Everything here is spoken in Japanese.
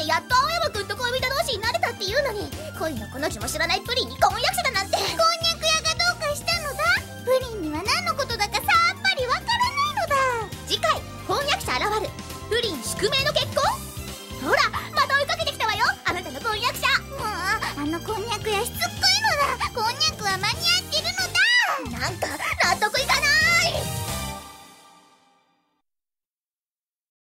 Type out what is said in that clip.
ってやっと青山くんと恋人同士になれたっていうのに、恋のこの字も知らないプリンに婚約者だなんて。 こんにゃく屋がどうかしたのだ。プリンには何のことだかさっぱりわからないのだ。 次回婚約者現る、プリン宿命の結